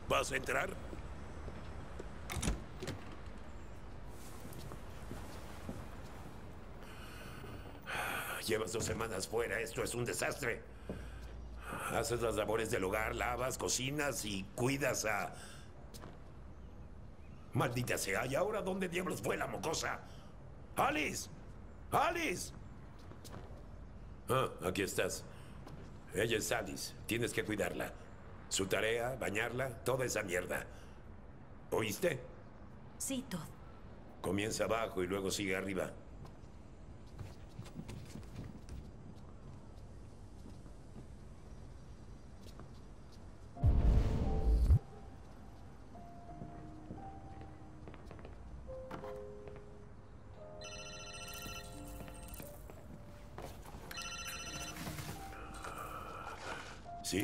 ¿Vas a entrar? Llevas 2 semanas fuera, esto es un desastre. Haces las labores del hogar, lavas, cocinas y cuidas a... Maldita sea, ¿y ahora dónde diablos fue la mocosa? ¡Alice! ¡Alice! Ah, aquí estás. Ella es Alice, tienes que cuidarla. Su tarea, bañarla, toda esa mierda. ¿Oíste? Sí, Todd. Comienza abajo y luego sigue arriba. ¿Sí?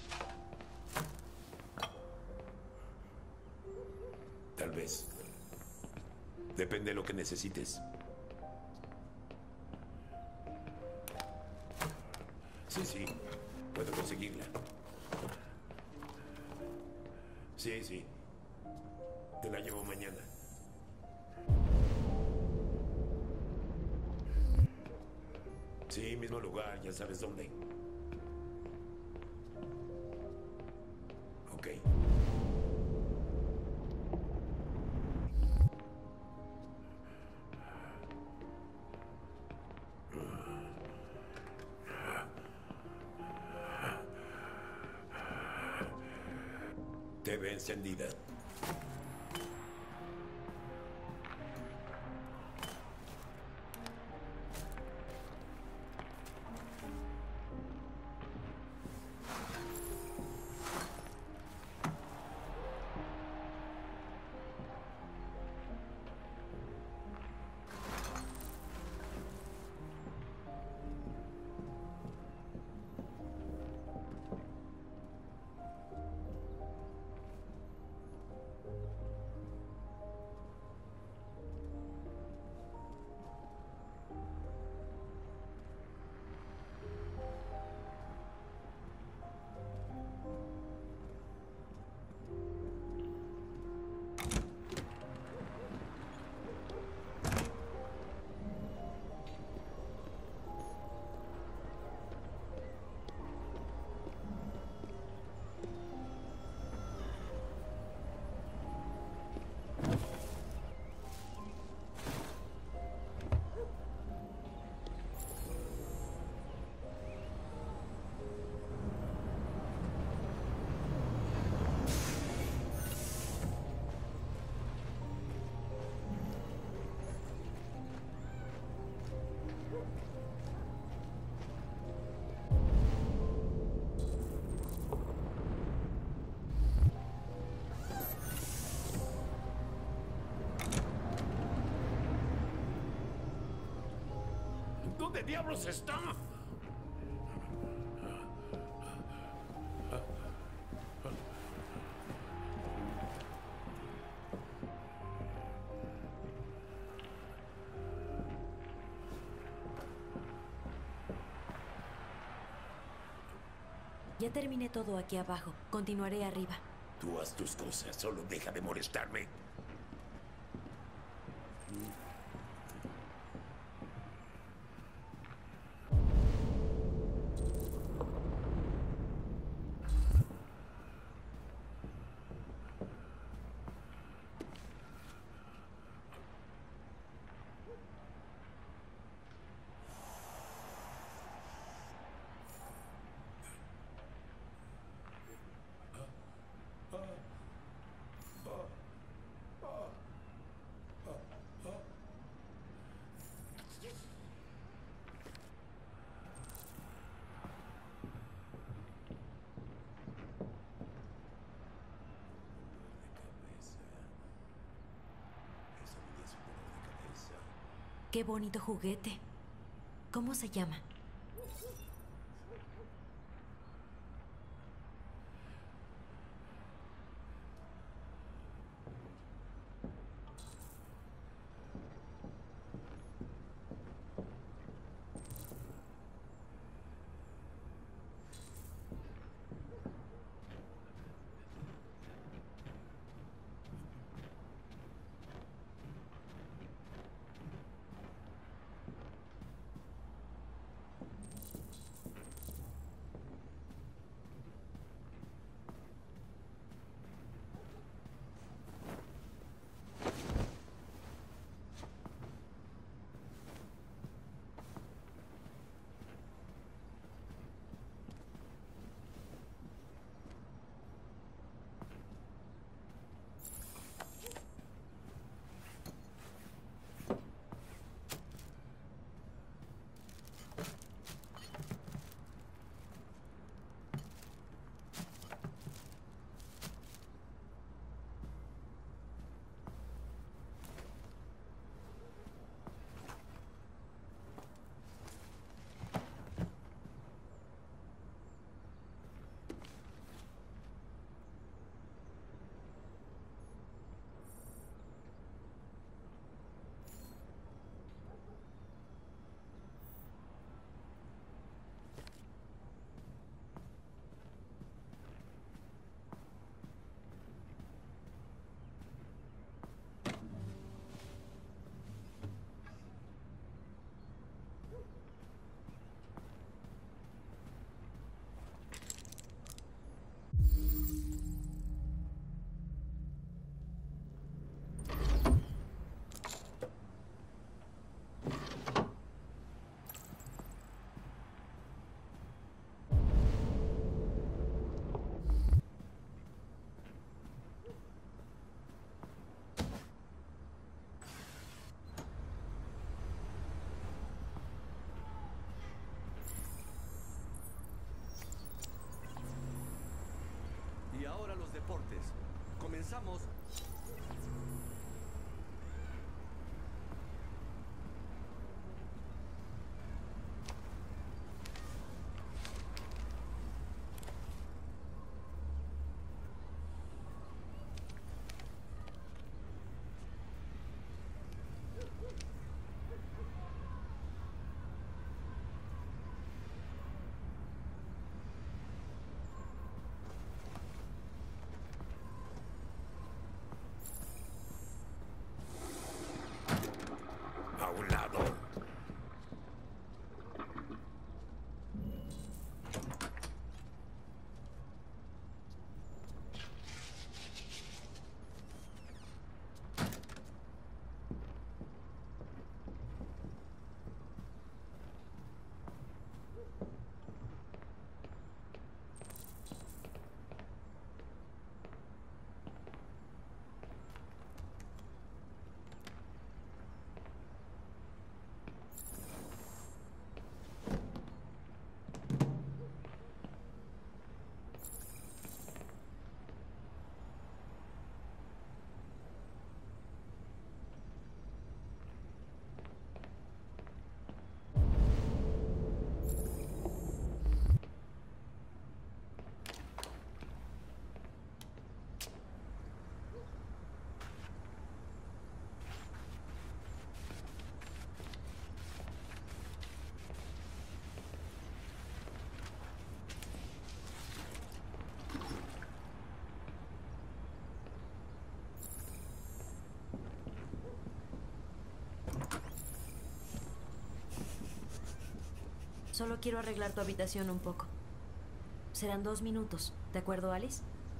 Tal vez. Depende de lo que necesites. Sí, puedo conseguirla. Sí. Te la llevo mañana. Sí, mismo lugar, ya sabes dónde. Ok. TV encendida. ¿Dónde diablos está? Ya terminé todo aquí abajo. Continuaré arriba. Tú haz tus cosas, solo deja de molestarme. Qué bonito juguete. ¿Cómo se llama? los deportes. Comenzamos. A un lado. Solo quiero arreglar tu habitación un poco. Serán 2 minutos, ¿de acuerdo, Alice?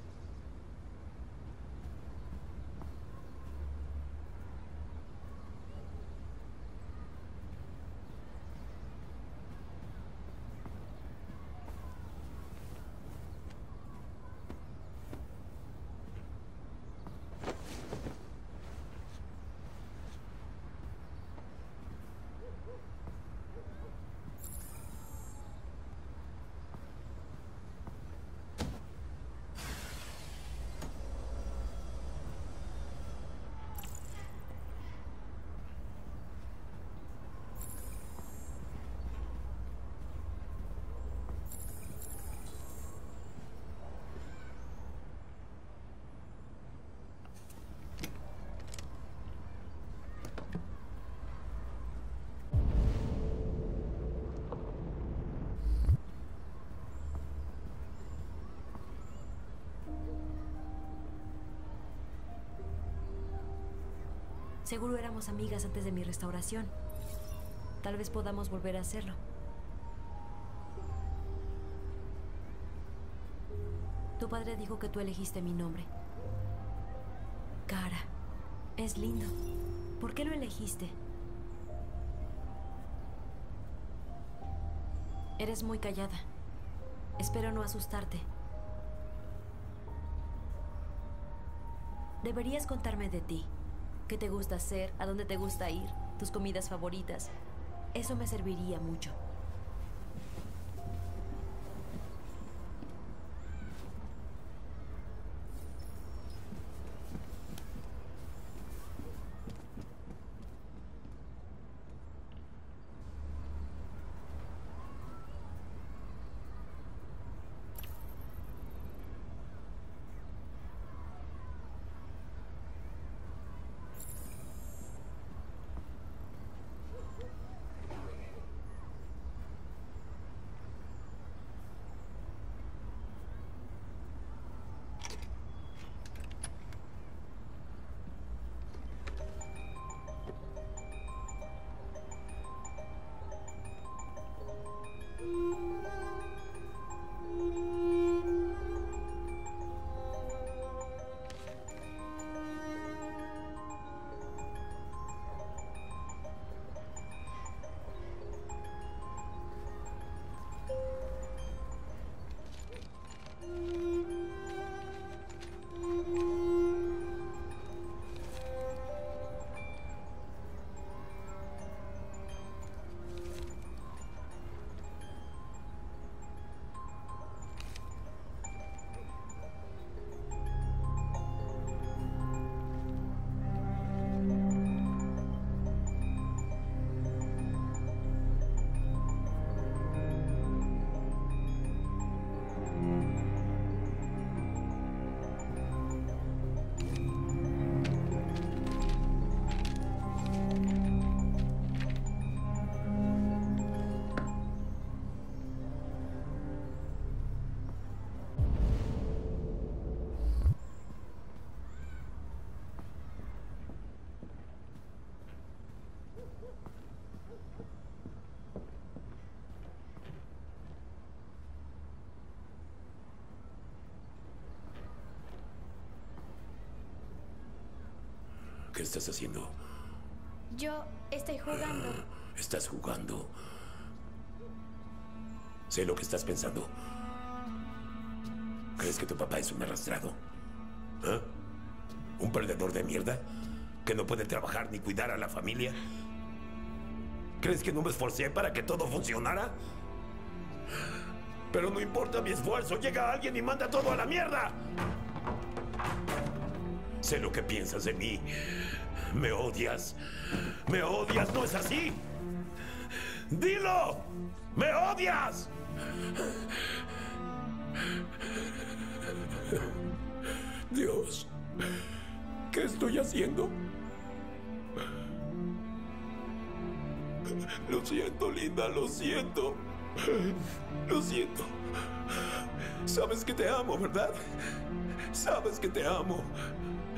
Seguro éramos amigas antes de mi restauración. Tal vez podamos volver a hacerlo. Tu padre dijo que tú elegiste mi nombre. Kara. Es lindo. ¿Por qué lo elegiste? Eres muy callada. Espero no asustarte. Deberías contarme de ti. ¿Qué te gusta hacer? ¿A dónde te gusta ir? ¿Tus comidas favoritas? Eso me serviría mucho. ¿Qué estás haciendo? Yo estoy jugando. ¿Estás jugando? Sé lo que estás pensando. ¿Crees que tu papá es un arrastrado? ¿Ah? ¿Un perdedor de mierda? ¿Que no puede trabajar ni cuidar a la familia? ¿Crees que no me esforcé para que todo funcionara? Pero no importa mi esfuerzo, llega alguien y manda todo a la mierda. Sé lo que piensas de mí. Me odias. Me odias, ¿no es así? ¡Dilo! ¡Me odias! Dios, ¿qué estoy haciendo? Lo siento, Linda, lo siento. Lo siento. Sabes que te amo, ¿verdad? Sabes que te amo.